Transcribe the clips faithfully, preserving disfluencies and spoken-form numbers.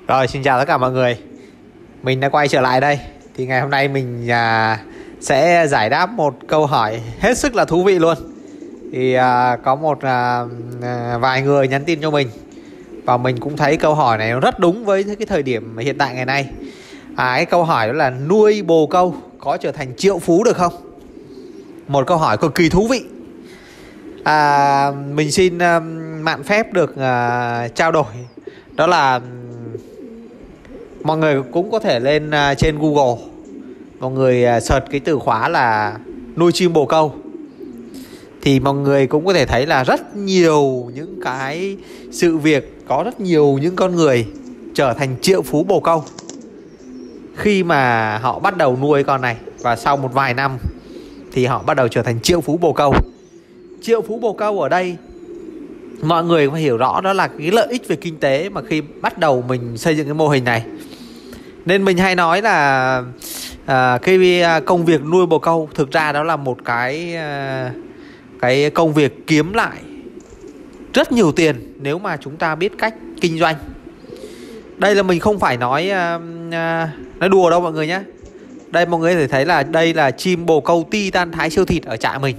Rồi, xin chào tất cả mọi người. Mình đã quay trở lại đây. Thì ngày hôm nay mình à, sẽ giải đáp một câu hỏi hết sức là thú vị luôn. Thì à, có một à, à, vài người nhắn tin cho mình, và mình cũng thấy câu hỏi này nó rất đúng với cái thời điểm hiện tại ngày nay. à, Cái câu hỏi đó là nuôi bồ câu có trở thành triệu phú được không? Một câu hỏi cực kỳ thú vị. à, Mình xin uh, mạn phép được uh, trao đổi. Đó là mọi người cũng có thể lên uh, trên Google, mọi người uh, search cái từ khóa là nuôi chim bồ câu, thì mọi người cũng có thể thấy là rất nhiều những cái sự việc, có rất nhiều những con người trở thành triệu phú bồ câu khi mà họ bắt đầu nuôi con này. Và sau một vài năm thì họ bắt đầu trở thành triệu phú bồ câu. Triệu phú bồ câu ở đây mọi người phải hiểu rõ, đó là cái lợi ích về kinh tế mà khi bắt đầu mình xây dựng cái mô hình này. Nên mình hay nói là à, cái công việc nuôi bồ câu thực ra đó là một cái à, cái công việc kiếm lại rất nhiều tiền nếu mà chúng ta biết cách kinh doanh. Đây là mình không phải nói à, à, nói đùa đâu mọi người nhé. Đây mọi người có thể thấy là đây là chim bồ câu Titan Thái siêu thịt ở trại mình.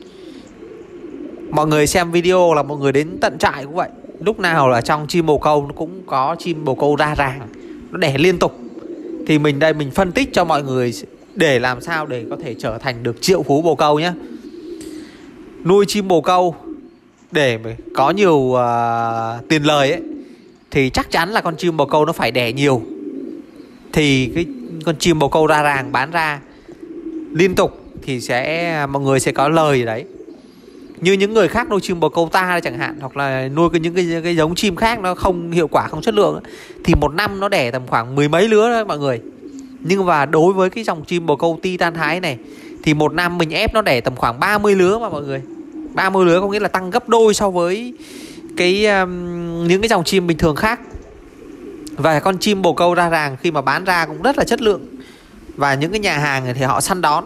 Mọi người xem video là mọi người đến tận trại cũng vậy. Lúc nào là trong chim bồ câu nó cũng có chim bồ câu ra ràng, nó đẻ liên tục. Thì mình đây mình phân tích cho mọi người để làm sao để có thể trở thành được triệu phú bồ câu nhé. Nuôi chim bồ câu để có nhiều uh, tiền lời ấy, thì chắc chắn là con chim bồ câu nó phải đẻ nhiều, thì cái con chim bồ câu ra ràng bán ra liên tục thì sẽ mọi người sẽ có lời đấy. Như những người khác nuôi chim bồ câu ta chẳng hạn, hoặc là nuôi những cái, cái giống chim khác nó không hiệu quả, không chất lượng, thì một năm nó đẻ tầm khoảng mười mấy lứa đó mọi người. Nhưng mà đối với cái dòng chim bồ câu Titan Thái này thì một năm mình ép nó đẻ tầm khoảng ba mươi lứa mà mọi người. Ba mươi lứa có nghĩa là tăng gấp đôi so với cái um, những cái dòng chim bình thường khác. Và con chim bồ câu ra ràng khi mà bán ra cũng rất là chất lượng, và những cái nhà hàng thì họ săn đón.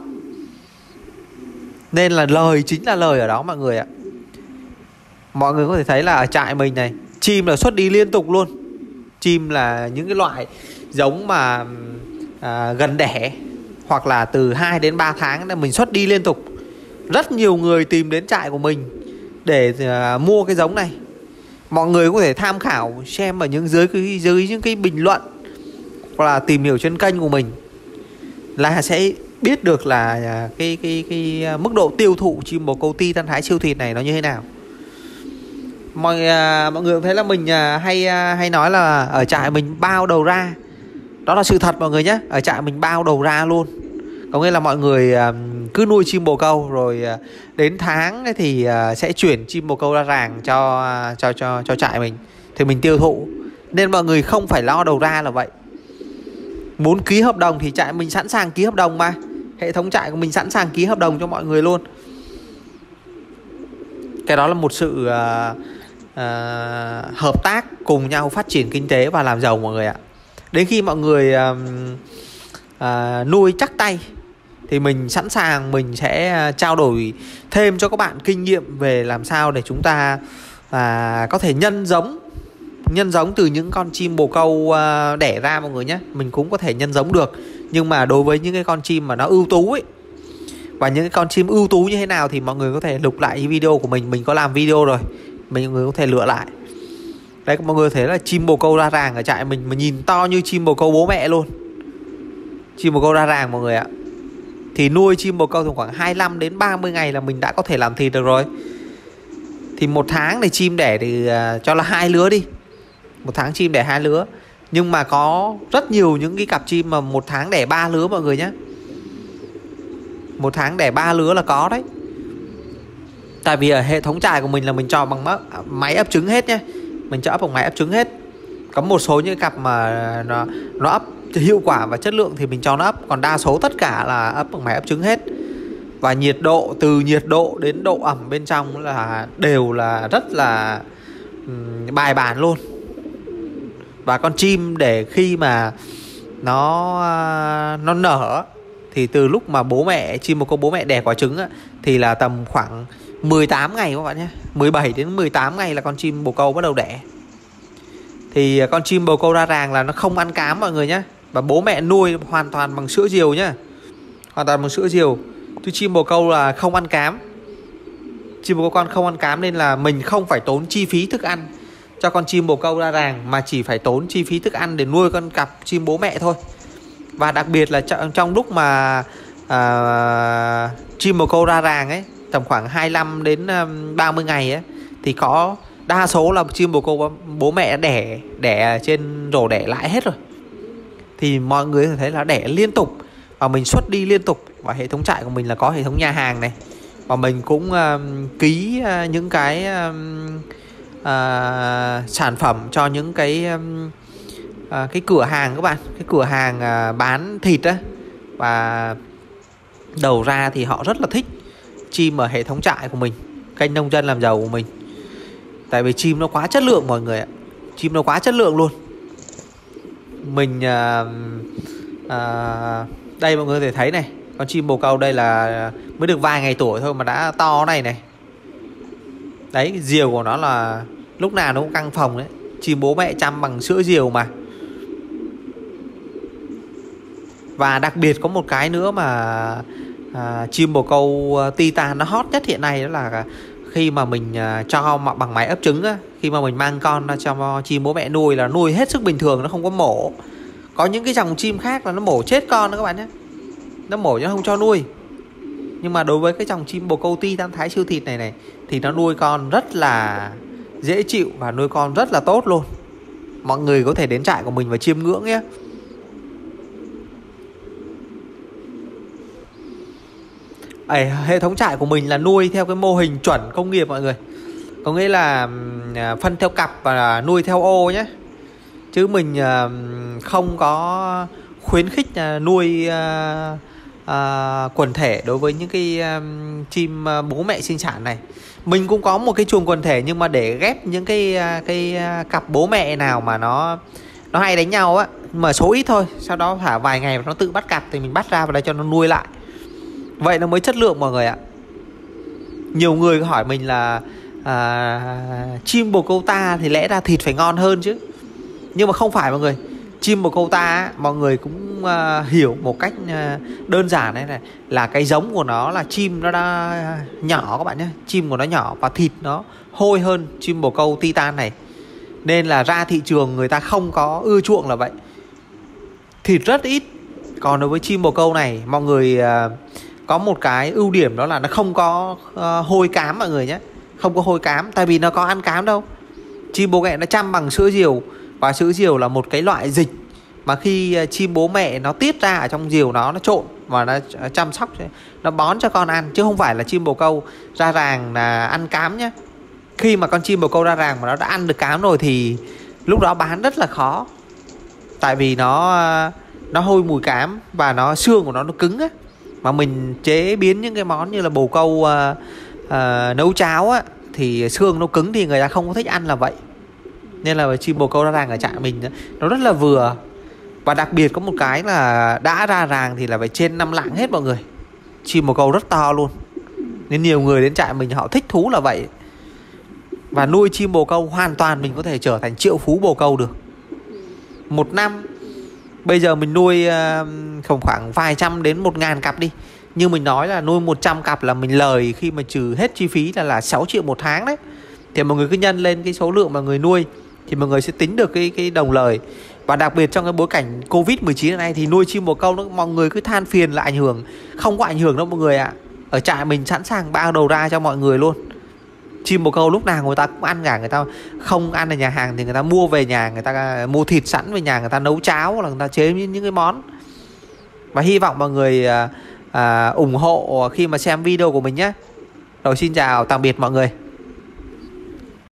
Nên là lời chính là lời ở đó mọi người ạ. Mọi người có thể thấy là ở trại mình này, chim là xuất đi liên tục luôn. Chim là những cái loại giống mà à, gần đẻ, hoặc là từ hai đến ba tháng là mình xuất đi liên tục. Rất nhiều người tìm đến trại của mình để à, mua cái giống này. Mọi người có thể tham khảo xem ở những dưới, cái, dưới những cái bình luận, hoặc là tìm hiểu trên kênh của mình, là sẽ biết được là cái, cái, cái mức độ tiêu thụ chim bồ câu Titan Thái siêu thịt này nó như thế nào. Mọi, mọi người cũng thấy là mình hay hay nói là ở trại mình bao đầu ra. Đó là sự thật mọi người nhé. Ở trại mình bao đầu ra luôn. Có nghĩa là mọi người cứ nuôi chim bồ câu, rồi đến tháng thì sẽ chuyển chim bồ câu ra ràng cho, cho, cho, cho trại mình, thì mình tiêu thụ. Nên mọi người không phải lo đầu ra là vậy. Muốn ký hợp đồng thì trại mình sẵn sàng ký hợp đồng mà. Hệ thống trại của mình sẵn sàng ký hợp đồng cho mọi người luôn. Cái đó là một sự uh, uh, hợp tác cùng nhau phát triển kinh tế và làm giàu mọi người ạ. Đến khi mọi người uh, uh, nuôi chắc tay thì mình sẵn sàng, mình sẽ trao đổi thêm cho các bạn kinh nghiệm về làm sao để chúng ta uh, có thể nhân giống. Nhân giống từ những con chim bồ câu uh, đẻ ra mọi người nhé. Mình cũng có thể nhân giống được. Nhưng mà đối với những cái con chim mà nó ưu tú ấy, và những cái con chim ưu tú như thế nào thì mọi người có thể lục lại video của mình. Mình có làm video rồi, mọi người có thể lựa lại. Đấy, mọi người thấy là chim bồ câu ra ràng ở trại mình mà nhìn to như chim bồ câu bố mẹ luôn. Chim bồ câu ra ràng mọi người ạ. Thì nuôi chim bồ câu khoảng hai mươi lăm đến ba mươi ngày là mình đã có thể làm thịt được rồi. Thì một tháng thì chim đẻ thì uh, cho là hai lứa đi. Một tháng chim đẻ hai lứa. Nhưng mà có rất nhiều những cái cặp chim mà một tháng đẻ ba lứa mọi người nhé. Một tháng đẻ ba lứa là có đấy. Tại vì ở hệ thống trại của mình là mình cho bằng máy ấp trứng hết nhé. Mình cho ấp bằng máy ấp trứng hết. Có một số những cặp mà nó, nó ấp hiệu quả và chất lượng thì mình cho nó ấp. Còn đa số tất cả là ấp bằng máy ấp trứng hết. Và nhiệt độ, từ nhiệt độ đến độ ẩm bên trong là đều là rất là um, bài bản luôn. Và con chim để khi mà nó nó nở thì từ lúc mà bố mẹ, chim bồ câu bố mẹ đẻ quả trứng á, thì là tầm khoảng mười tám ngày các bạn nhé. mười bảy đến mười tám ngày là con chim bồ câu bắt đầu đẻ. Thì con chim bồ câu ra ràng là nó không ăn cám mọi người nhé. Và bố mẹ nuôi hoàn toàn bằng sữa diều nhá. Hoàn toàn bằng sữa diều. Chứ chim bồ câu là không ăn cám. Chim bồ câu con không ăn cám nên là mình không phải tốn chi phí thức ăn cho con chim bồ câu ra ràng, mà chỉ phải tốn chi phí thức ăn để nuôi con cặp chim bố mẹ thôi. Và đặc biệt là trong lúc mà à, chim bồ câu ra ràng ấy, tầm khoảng hai mươi lăm đến ba mươi ngày ấy, thì có đa số là chim bồ câu bố mẹ đẻ đẻ trên rổ đẻ lại hết rồi. Thì mọi người thấy là đẻ liên tục và mình xuất đi liên tục. Và hệ thống trại của mình là có hệ thống nhà hàng này. Và mình cũng uh, ký uh, những cái uh, uh, sản phẩm cho những cái um, uh, cái cửa hàng các bạn, cái cửa hàng uh, bán thịt á. Và đầu ra thì họ rất là thích chim ở hệ thống trại của mình, kênh nông dân làm giàu của mình. Tại vì chim nó quá chất lượng mọi người ạ. Chim nó quá chất lượng luôn. Mình uh, uh, đây mọi người có thể thấy này, con chim bồ câu đây là mới được vài ngày tuổi thôi mà đã to này này. Đấy, diều của nó là lúc nào nó cũng căng phòng đấy. Chim bố mẹ chăm bằng sữa diều mà. Và đặc biệt có một cái nữa mà à, chim bồ câu Titan nó hot nhất hiện nay, đó là khi mà mình à, cho bằng máy ấp trứng á, khi mà mình mang con ra cho chim bố mẹ nuôi là nuôi hết sức bình thường, nó không có mổ. Có những cái dòng chim khác là nó mổ chết con đó các bạn nhé. Nó mổ chứ không cho nuôi. Nhưng mà đối với cái dòng chim bồ câu Titan Thái siêu thịt này này thì nó nuôi con rất là dễ chịu và nuôi con rất là tốt luôn. Mọi người có thể đến trại của mình và chiêm ngưỡng nhé. Ấy, hệ thống trại của mình là nuôi theo cái mô hình chuẩn công nghiệp mọi người. Có nghĩa là phân theo cặp và nuôi theo ô nhé. Chứ mình không có khuyến khích nuôi à, quần thể đối với những cái um, chim uh, bố mẹ sinh sản này. Mình cũng có một cái chuồng quần thể, nhưng mà để ghép những cái uh, cái uh, cặp bố mẹ nào mà nó nó hay đánh nhau á, mà số ít thôi. Sau đó thả vài ngày nó tự bắt cặp thì mình bắt ra và đây cho nó nuôi lại. Vậy nó mới chất lượng mọi người ạ. Nhiều người hỏi mình là à, chim bồ câu ta thì lẽ ra thịt phải ngon hơn chứ. Nhưng mà không phải mọi người. Chim bồ câu ta mọi người cũng uh, hiểu một cách uh, đơn giản này này, là cái giống của nó là chim nó đã nhỏ các bạn nhé. Chim của nó nhỏ và thịt nó hôi hơn chim bồ câu Titan này. Nên là ra thị trường người ta không có ưa chuộng là vậy. Thịt rất ít. Còn đối với chim bồ câu này, mọi người uh, có một cái ưu điểm đó là nó không có uh, hôi cám mọi người nhé. Không có hôi cám, tại vì nó có ăn cám đâu. Chim bồ mẹ nó chăm bằng sữa diều. Và sữa diều là một cái loại dịch mà khi chim bố mẹ nó tiết ra ở trong diều nó, nó trộn và nó chăm sóc, nó bón cho con ăn. Chứ không phải là chim bồ câu ra ràng là ăn cám nhé. Khi mà con chim bồ câu ra ràng mà nó đã ăn được cám rồi thì lúc đó bán rất là khó. Tại vì nó nó hôi mùi cám và nó xương của nó nó cứng á. Mà mình chế biến những cái món như là bồ câu uh, uh, nấu cháo á, thì xương nó cứng thì người ta không có thích ăn là vậy. Nên là chim bồ câu ra ràng ở trại mình nó rất là vừa. Và đặc biệt có một cái là đã ra ràng thì là phải trên năm lạng hết mọi người. Chim bồ câu rất to luôn. Nên nhiều người đến trại mình họ thích thú là vậy. Và nuôi chim bồ câu hoàn toàn mình có thể trở thành triệu phú bồ câu được. Một năm bây giờ mình nuôi khoảng khoảng vài trăm đến một ngàn cặp đi. Như mình nói là nuôi một trăm cặp là mình lời khi mà trừ hết chi phí là là sáu triệu một tháng đấy. Thì mọi người cứ nhân lên cái số lượng mà người nuôi thì mọi người sẽ tính được cái, cái đồng lời. Và đặc biệt trong cái bối cảnh Covid mười chín này thì nuôi chim bồ câu nó, mọi người cứ than phiền là ảnh hưởng. Không có ảnh hưởng đâu mọi người ạ. Ở trại mình sẵn sàng bao đầu ra cho mọi người luôn. Chim bồ câu lúc nào người ta cũng ăn cả. Người ta không ăn ở nhà hàng thì người ta mua về nhà, người ta mua thịt sẵn về nhà, người ta nấu cháo, là người ta chế những cái món. Và hy vọng mọi người à, à, ủng hộ khi mà xem video của mình nhé. Rồi xin chào tạm biệt mọi người.